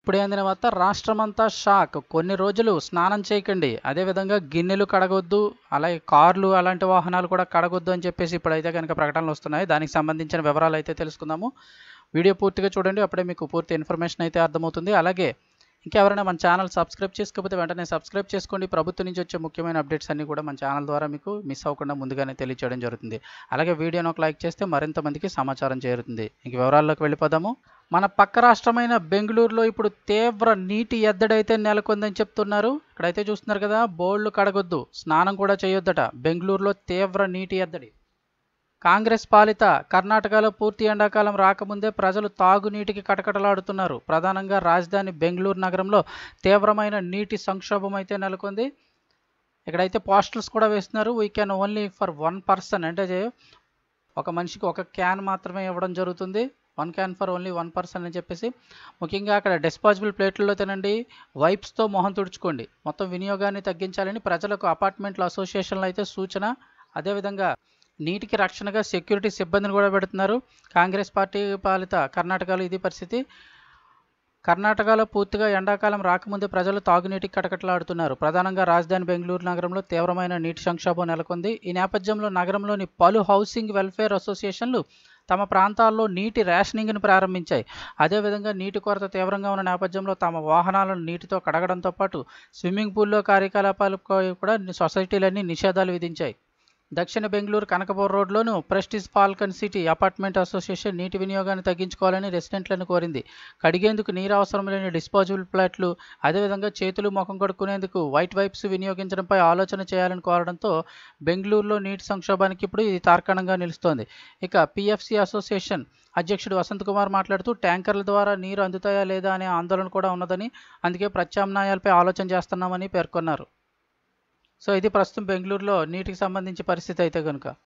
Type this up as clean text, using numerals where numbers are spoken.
ఇప్పుడే అందిన వార్త రాష్ట్రమంతా షాక్. కొన్ని రోజులు స్నానం చేయకండి. అదేవిధంగా గిన్నెలు కడగొద్దు, అలాగే కార్లు అలాంటి వాహనాలు కూడా కడగొద్దు అని చెప్పేసి ఇప్పుడైతే కనుక ప్రకటనలు వస్తున్నాయి. దానికి సంబంధించిన వివరాలు అయితే తెలుసుకుందాము. వీడియో పూర్తిగా చూడండి, అప్పుడే మీకు పూర్తి ఇన్ఫర్మేషన్ అయితే అర్థమవుతుంది. అలాగే ఇంకెవరైనా మన ఛానల్ సబ్స్క్రైబ్ చేసుకోకపోతే వెంటనే సబ్స్క్రైబ్ చేసుకోండి. ప్రభుత్వం నుంచి వచ్చే ముఖ్యమైన అప్డేట్స్ అన్నీ కూడా మన ఛానల్ ద్వారా మీకు మిస్ అవ్వకుండా ముందుగానే తెలియచేయడం జరుగుతుంది. అలాగే వీడియోను ఒక లైక్ చేస్తే మరింత మందికి సమాచారం చేరుతుంది. ఇంక వివరాల్లోకి వెళ్ళిపోదాము. మన పక్క రాష్ట్రమైన బెంగళూరులో ఇప్పుడు తీవ్ర నీటి ఎద్దడైతే నెలకొందని చెప్తున్నారు. ఇక్కడైతే చూస్తున్నారు కదా, బోళ్లు కడగొద్దు, స్నానం కూడా చేయొద్దట. బెంగళూరులో తీవ్ర నీటి ఎద్దడి. కాంగ్రెస్ పాలిత కర్ణాటకలో పూర్తి ఎండాకాలం రాకముందే ప్రజలు తాగునీటికి కటకటలాడుతున్నారు. ప్రధానంగా రాజధాని బెంగళూరు నగరంలో తీవ్రమైన నీటి సంక్షోభం అయితే నెలకొంది. ఇక్కడైతే పోస్టర్స్ కూడా వేస్తున్నారు. We can only for 1 person, అంటే ఒక మనిషికి ఒక క్యాన్ మాత్రమే ఇవ్వడం జరుగుతుంది. 1 క్యాన్ ఫర్ ఓన్లీ 1 పర్సన్ అని చెప్పేసి. ముఖ్యంగా అక్కడ డిస్పోజబుల్ ప్లేట్లలో తినండి, వైప్స్తో మొహం తుడుచుకోండి. మొత్తం వినియోగాన్ని తగ్గించాలని ప్రజలకు అపార్ట్మెంట్ల అసోసియేషన్లు అయితే సూచన. అదేవిధంగా నీటికి రక్షణగా సెక్యూరిటీ సిబ్బందిని కూడా పెడుతున్నారు. కాంగ్రెస్ పార్టీ పాలిత కర్ణాటకలో ఇది పరిస్థితి. కర్ణాటకలో పూర్తిగా ఎండాకాలం రాకముందే ప్రజలు తాగునీటికి కటకటలాడుతున్నారు. ప్రధానంగా రాజధాని బెంగళూరు నగరంలో తీవ్రమైన నీటి సంక్షోభం నెలకొంది. ఈ నేపథ్యంలో నగరంలోని పలు హౌసింగ్ వెల్ఫేర్ అసోసియేషన్లు తమ ప్రాంతాల్లో నీటి రేషనింగ్ను ప్రారంభించాయి. అదేవిధంగా నీటి కొరత తీవ్రంగా ఉన్న నేపథ్యంలో తమ వాహనాలను నీటితో కడగడంతో పాటు స్విమ్మింగ్ పూల్లో కార్యకలాపాలకు కూడా సొసైటీలన్నీ నిషేధాలు విధించాయి. దక్షిణ బెంగళూరు కనకపూర్ రోడ్లోను Prestige Falcon City apartment association నీటి వినియోగాన్ని తగ్గించుకోవాలని రెసిడెంట్లను కోరింది. కడిగేందుకు నీరు అవసరం లేని డిస్పోజబుల్ ప్లేట్లు, అదేవిధంగా చేతులు ముఖం కడుక్కునేందుకు వైట్ వైప్స్ వినియోగించడంపై ఆలోచన చేయాలని కోరడంతో బెంగళూరులో నీటి సంక్షోభానికి ఇప్పుడు ఇది తార్కాణంగా నిలుస్తోంది. ఇక పిఎఫ్సి అసోసియేషన్ అధ్యక్షుడు వసంత్ కుమార్ మాట్లాడుతూ ట్యాంకర్ల ద్వారా నీరు అందుతాయా లేదా అనే ఆందోళన కూడా ఉన్నదని, అందుకే ప్రత్యామ్నాయాలపై ఆలోచన చేస్తున్నామని పేర్కొన్నారు. సో ఇది ప్రస్తుతం బెంగళూరులో నీటికి సంబంధించి పరిస్థితి అయితే కనుక.